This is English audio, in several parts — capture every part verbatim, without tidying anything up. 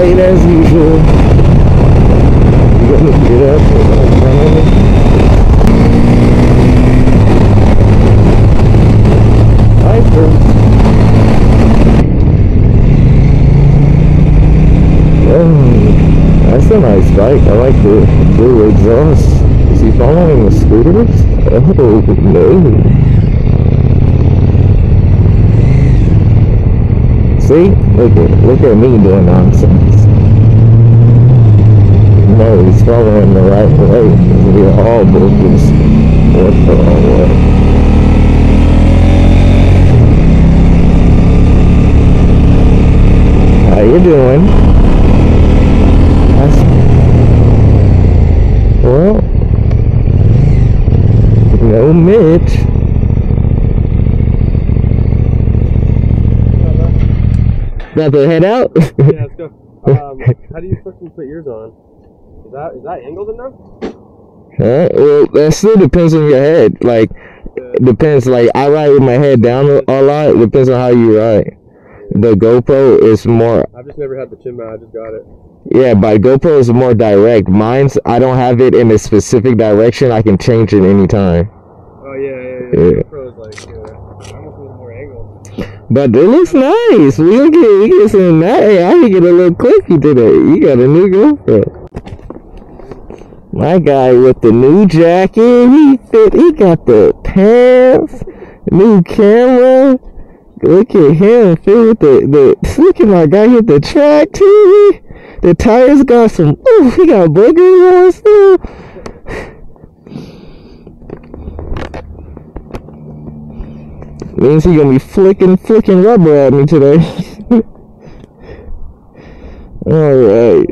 late as usual. You gonna get up and run on me? Hi, first. Oh, that's a nice bike. I like the blue exhaust. Is he following the scooters? Oh, no. See? Look at, look at me doing nonsense. No, he's following the right way. We're all bookers. What the wrong way? How you doing? That's, well, no Mitch. About to head out? Yeah, let's go. Um, how do you fucking put yours on? Is that is that angled enough? Huh? Well, that still depends on your head. Like, Yeah. depends. Like, I ride with my head down a, a lot. It depends on how you ride. The GoPro is more. I've just never had the chin mount. I just got it. Yeah, but GoPro is more direct. Mine's, I don't have it in a specific direction. I can change it anytime. Oh yeah, yeah, yeah. Yeah. GoPro is like, yeah, I almost need more angle. But it looks nice. We can get, we get some nice. Hey, I can get a little clicky today. You got a new GoPro. My guy with the new jacket. He fit. He got the pants. New camera. Look at him. Fit with the the. Look at my guy with the track T V. The tires got some. Ooh, he got boogers on still. Means he gonna be flicking, flicking rubber at me today. Alright.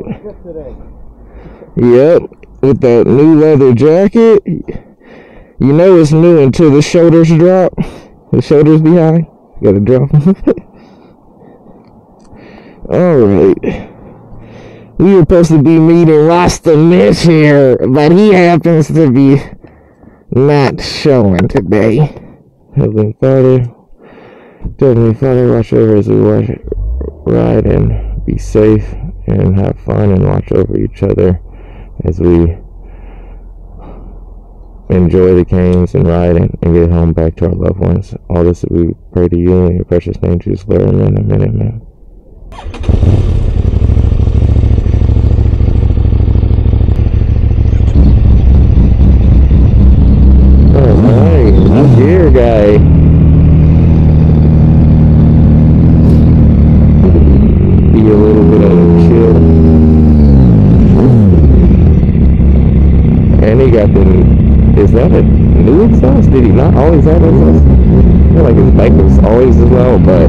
Yep. With that new leather jacket. You know it's new until the shoulders drop. The shoulders behind. You gotta drop them. Alright. We were supposed to be meeting Rasta Mitch here, but he happens to be not showing today. Heavenly Father, Heavenly Father, watch over as we watch, ride and be safe and have fun and watch over each other as we enjoy the games and ride and, and get home back to our loved ones. All this we pray to you in your precious name, Jesus, Lord, amen, amen, amen. Deer guy. Be a little bit of a chill. And he got the. Is that a new exhaust? Did he not always have exhaust? I feel like his bike was always as well, but.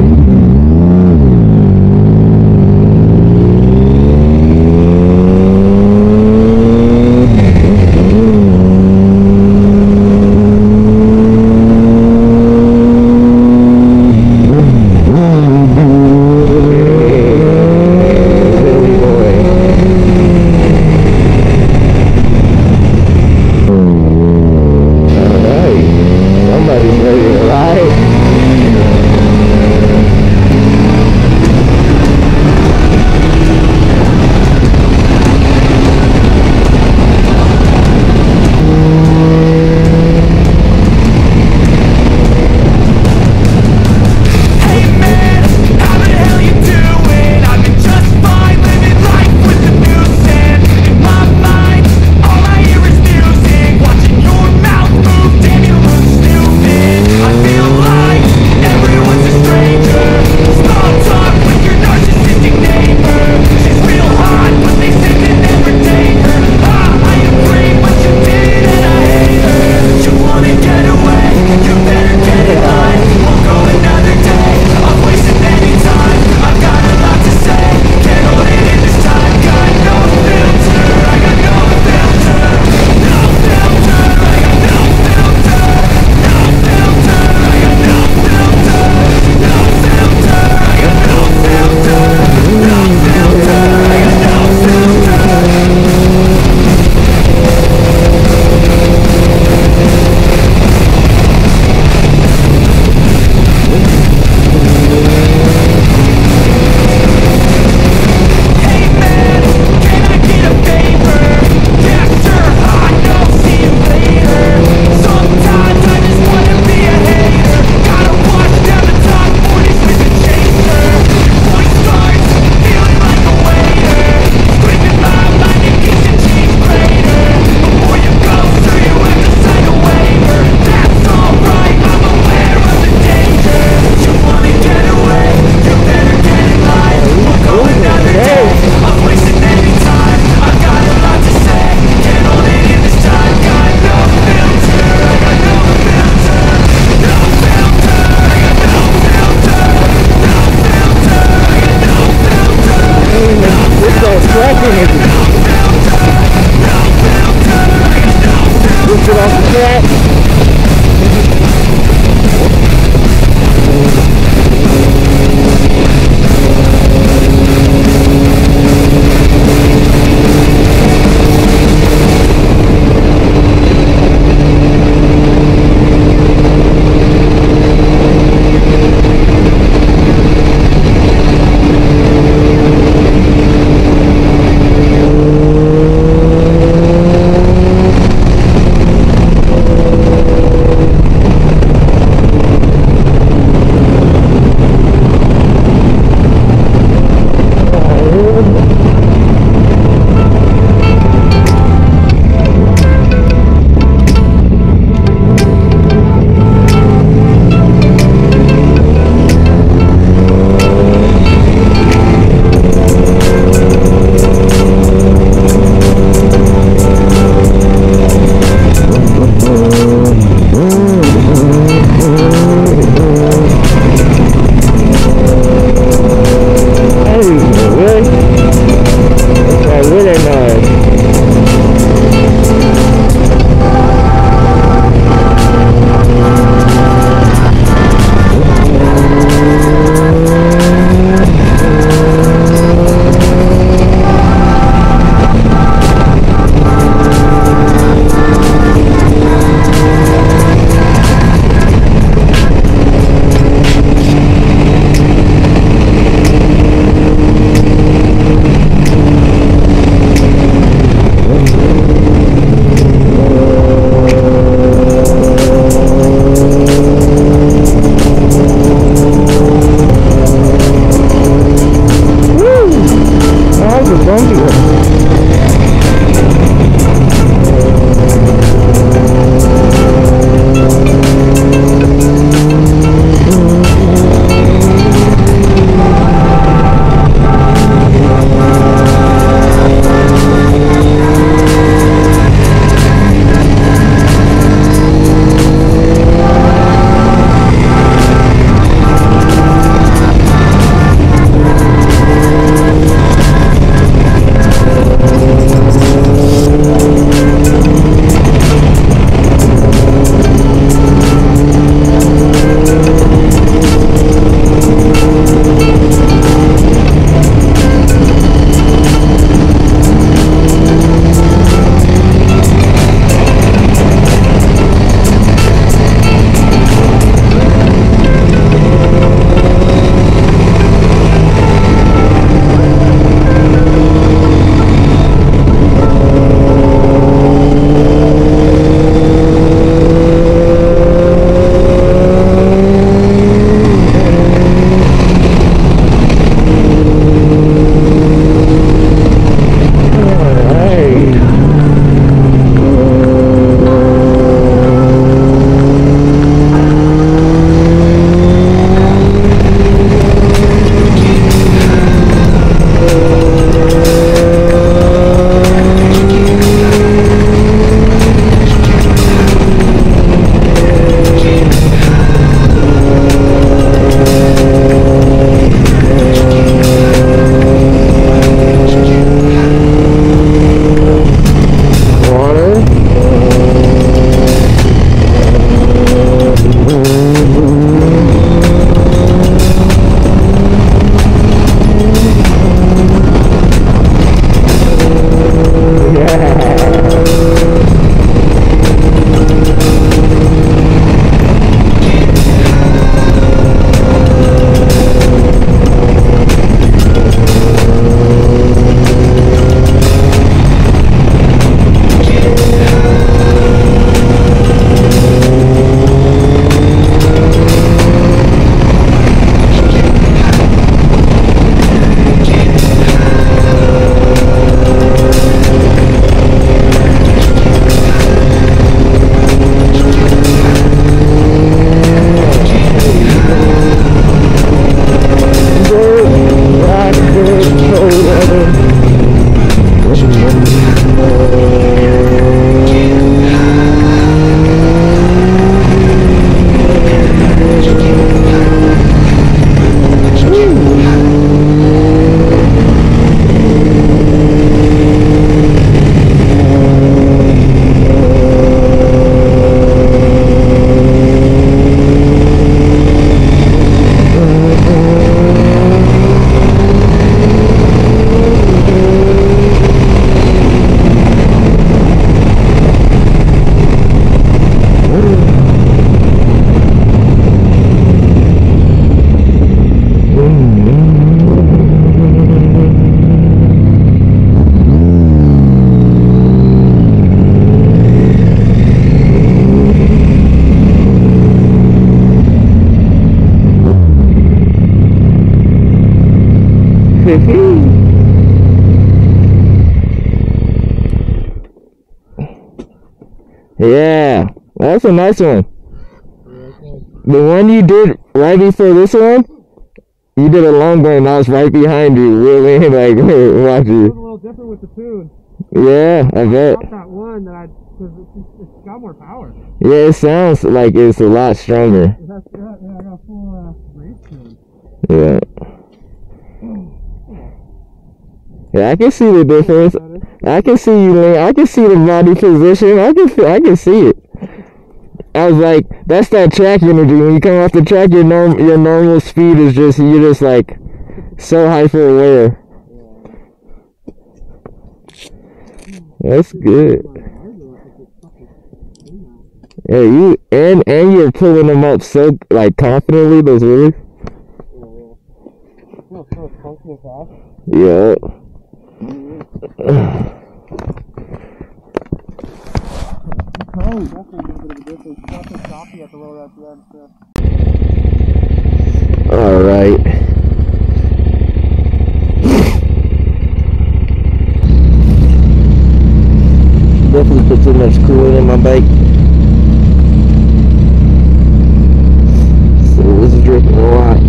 around you. Yeah, that's a nice one. The one you did right before this one, you did a long one and I was right behind you, really, like, watch It was you. a little different with the tune. Yeah, I bet. Not that one that I, because it's, it's got more power. Yeah, it sounds like it's a lot stronger. That's good. Yeah, I got a full uh, race tune. Yeah. Yeah, I can see the difference. I can see you lean. I can see the body position. I can, I can see it. I was like, that's that track energy. When you come off the track, your norm, your normal speed is just, you're just like so hyper aware. That's good. Yeah, you and and you're pulling them up so like confidently. Those really. Yeah. Oh, definitely a bit of a difference. It's not so choppy at the lower at the end, so. All right. put too much coolant in my bike. So it was dripping a lot.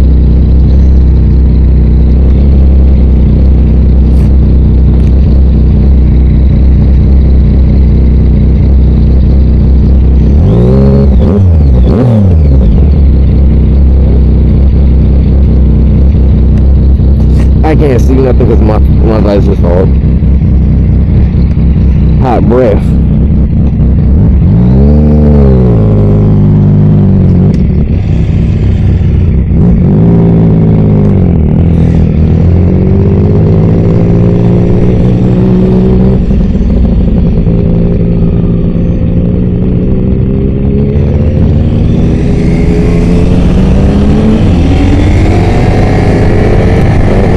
I can't see nothing because my, my visor's hard. Hot breath.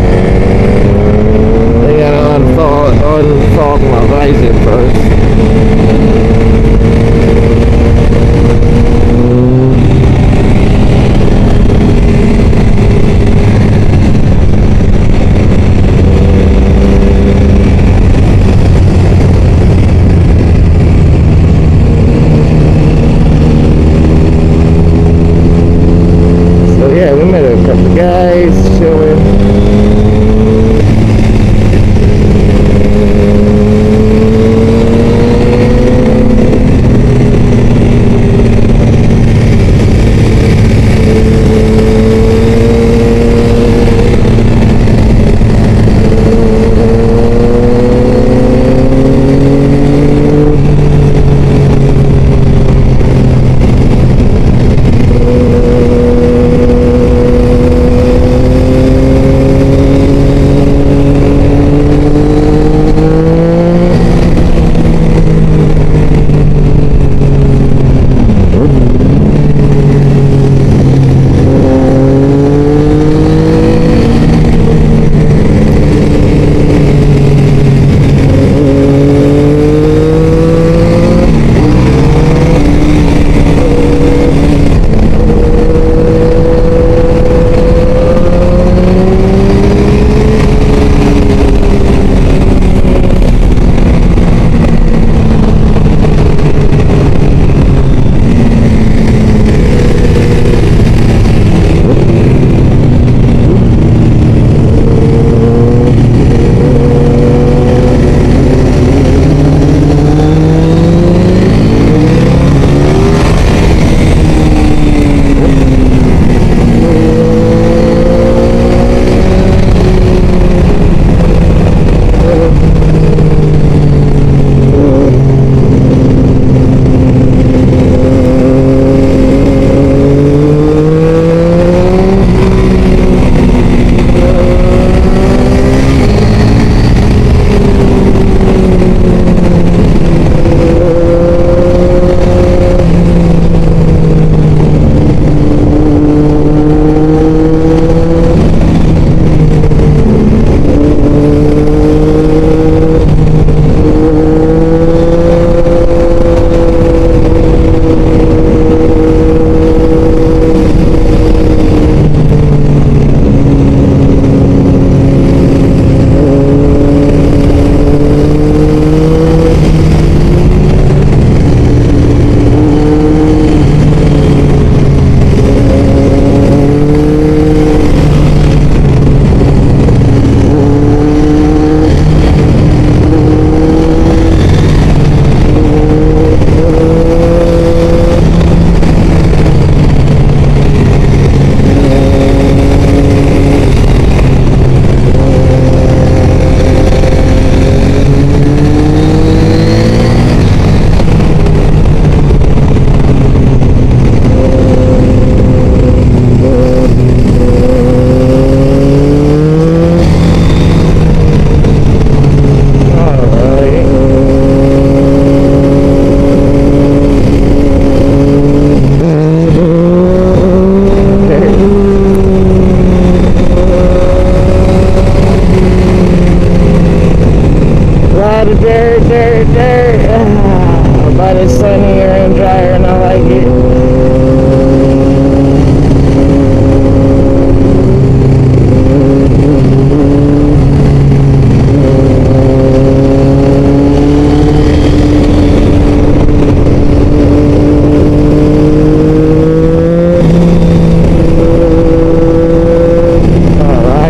They gotta unfog, unfog my visor first.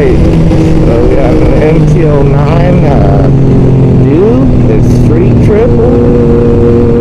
Alright, so we have an M T oh nine uh, new, it's street triple.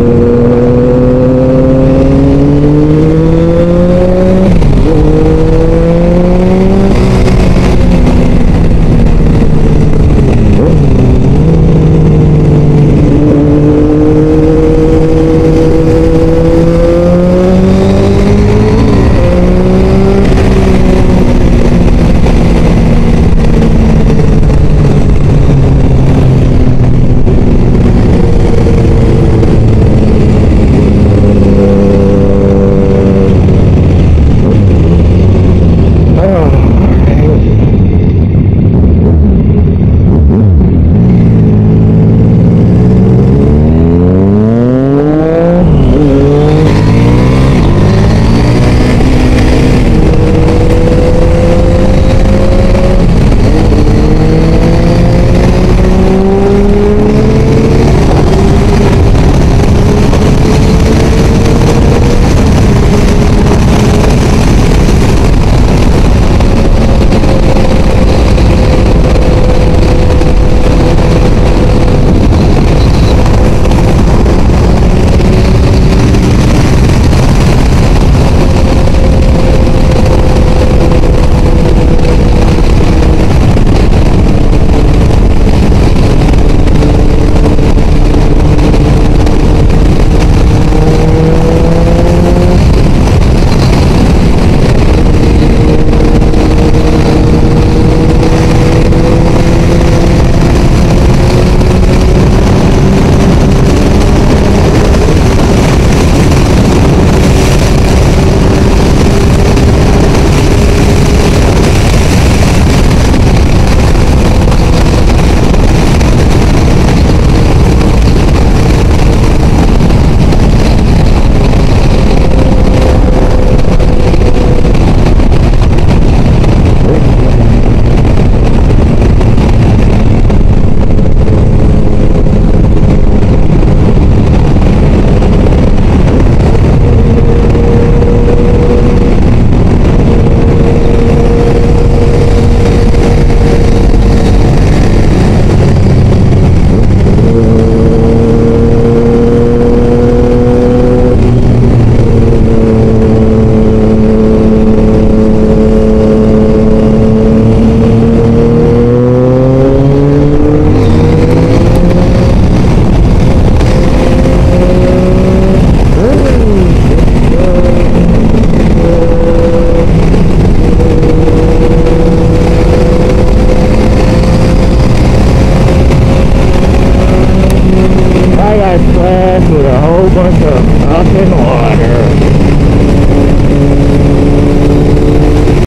With a whole bunch of